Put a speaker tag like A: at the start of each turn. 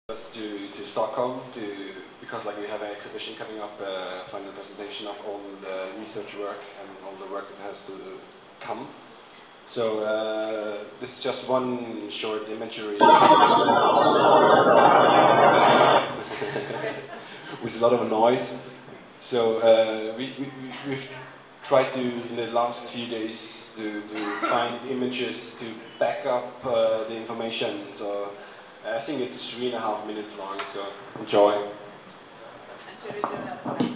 A: us to Stockholm because like we have an exhibition coming up, final presentation of all the research work and all the work that has to come. So this is just one short imagery with a lot of noise. So we've tried to, in the last few days, to find images to back up the information. So I think it's 3.5 minutes long, so enjoy.
B: And should we do that?